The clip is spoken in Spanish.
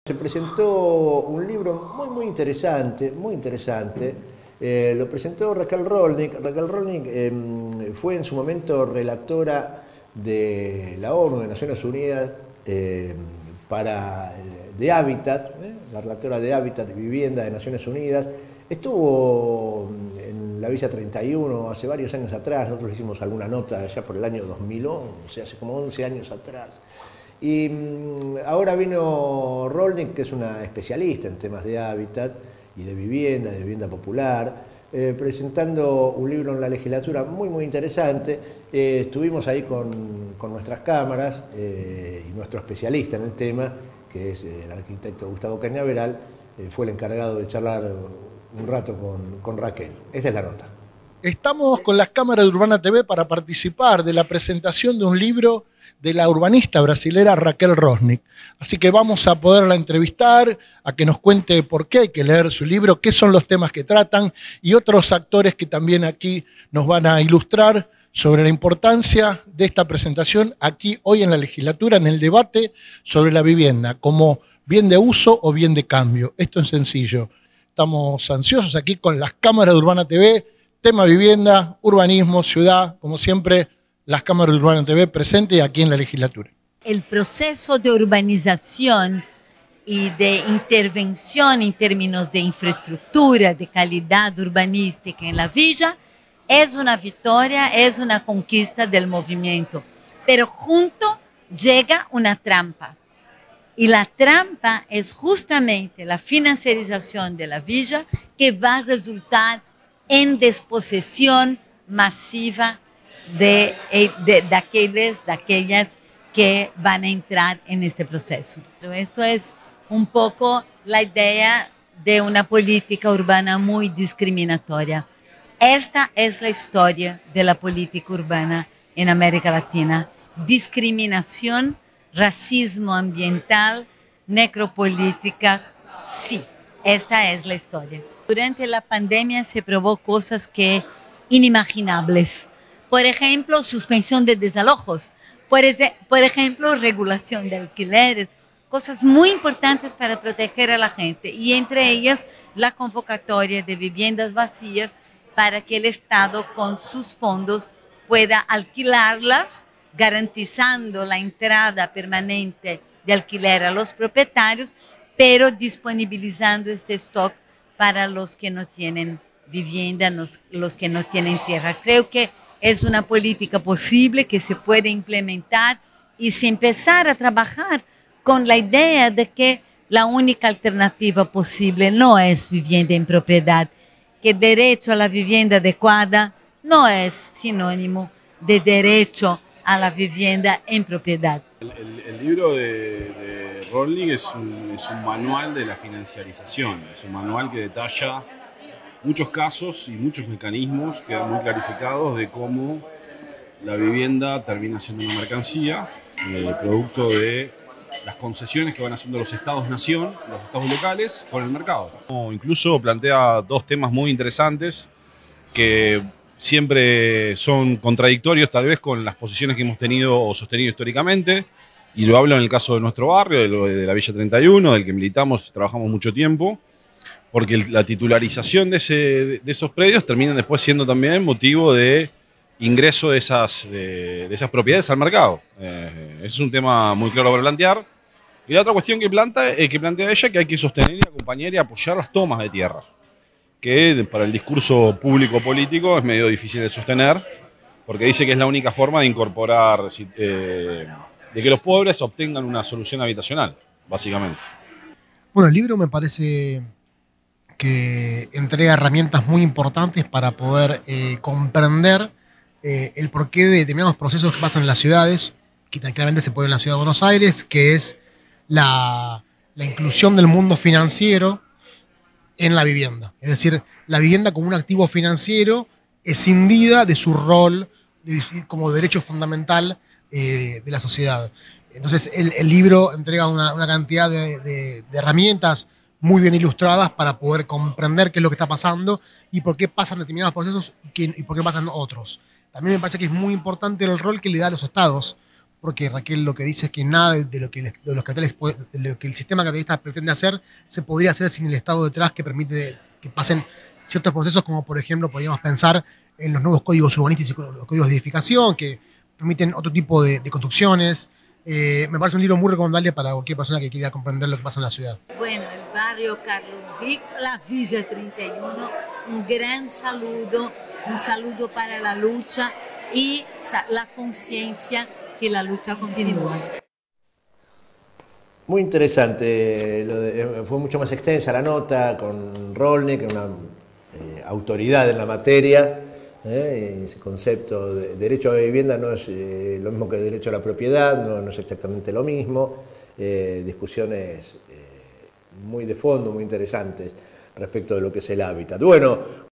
Se presentó un libro muy interesante, muy interesante. Lo presentó Raquel Rolnick. Raquel Rolnick fue en su momento relatora de la ONU, de Naciones Unidas, de Hábitat, la relatora de Hábitat, de Vivienda de Naciones Unidas. Estuvo en la Villa 31 hace varios años atrás. Nosotros hicimos alguna nota ya por el año 2011, hace como 11 años atrás. Y ahora vino Rolnick, que es una especialista en temas de hábitat y de vivienda popular, presentando un libro en la legislatura muy interesante. Estuvimos ahí con nuestras cámaras y nuestro especialista en el tema, que es el arquitecto Gustavo Cañaveral, fue el encargado de charlar un rato con Raquel. Esta es la nota. Estamos con las cámaras de Urbana TV para participar de la presentación de un libro de la urbanista brasilera Raquel Rolnick. Así que vamos a poderla entrevistar, a que nos cuente por qué hay que leer su libro, qué son los temas que tratan y otros actores que también aquí nos van a ilustrar sobre la importancia de esta presentación aquí hoy en la legislatura, en el debate sobre la vivienda, como bien de uso o bien de cambio. Esto es sencillo. Estamos ansiosos aquí con las cámaras de Urbana TV, tema vivienda, urbanismo, ciudad, como siempre, las cámaras de Urbana TV presentes aquí en la legislatura. El proceso de urbanización y de intervención en términos de infraestructura, de calidad urbanística en la villa, es una victoria, es una conquista del movimiento. Pero junto llega una trampa. Y la trampa es justamente la financiarización de la villa, que va a resultar en desposesión masiva de aquellas que van a entrar en este proceso. Pero esto es un poco la idea de una política urbana muy discriminatoria. Esta es la historia de la política urbana en América Latina. Discriminación, racismo ambiental, necropolítica, sí, esta es la historia. Durante la pandemia se probó cosas que inimaginables. Por ejemplo, suspensión de desalojos. Por ejemplo, regulación de alquileres. Cosas muy importantes para proteger a la gente. Y entre ellas, la convocatoria de viviendas vacías para que el Estado, con sus fondos, pueda alquilarlas, garantizando la entrada permanente de alquiler a los propietarios, pero disponibilizando este stock para los que no tienen vivienda, los que no tienen tierra. Creo que es una política posible que se puede implementar y se empezar a trabajar con la idea de que la única alternativa posible no es vivienda en propiedad, que derecho a la vivienda adecuada no es sinónimo de derecho a la vivienda en propiedad. El libro de Rolnick es un manual de la financiarización, es un manual que detalla muchos casos y muchos mecanismos quedan muy clarificados de cómo la vivienda termina siendo una mercancía, producto de las concesiones que van haciendo los estados-nación, los estados locales, con el mercado. Incluso plantea dos temas muy interesantes que siempre son contradictorios tal vez con las posiciones que hemos tenido o sostenido históricamente, y lo hablo en el caso de nuestro barrio, de la Villa 31, del que militamos y trabajamos mucho tiempo, porque la titularización de esos predios terminan después siendo también motivo de ingreso de esas propiedades al mercado. Es un tema muy claro para plantear. Y la otra cuestión que plantea ella, que hay que sostener y acompañar y apoyar las tomas de tierra, que para el discurso público-político es medio difícil de sostener, porque dice que es la única forma de incorporar, de que los pobres obtengan una solución habitacional, básicamente. Bueno, el libro me parece que entrega herramientas muy importantes para poder comprender el porqué de determinados procesos que pasan en las ciudades, que claramente se puede en la ciudad de Buenos Aires, que es la inclusión del mundo financiero en la vivienda. Es decir, la vivienda como un activo financiero escindida de su rol como derecho fundamental de la sociedad. Entonces, el libro entrega una cantidad de herramientas muy bien ilustradas para poder comprender qué es lo que está pasando y por qué pasan determinados procesos y por qué pasan otros. También me parece que es muy importante el rol que le da a los estados, porque Raquel lo que dice es que nada de lo que, de los carteles, de lo que el sistema capitalista pretende hacer se podría hacer sin el Estado detrás, que permite que pasen ciertos procesos, como por ejemplo podríamos pensar en los nuevos códigos urbanísticos y los códigos de edificación, que permiten otro tipo de construcciones. Me parece un libro muy recomendable para cualquier persona que quiera comprender lo que pasa en la ciudad. Bueno, el barrio Carlos Rico, la Villa 31, un gran saludo, un saludo para la lucha y la conciencia que la lucha continúa. Muy interesante, fue mucho más extensa la nota con Rolnik, una autoridad en la materia. Ese concepto de derecho a la vivienda no es lo mismo que derecho a la propiedad, no es exactamente lo mismo. Discusiones muy de fondo, muy interesantes respecto de lo que es el hábitat. Bueno,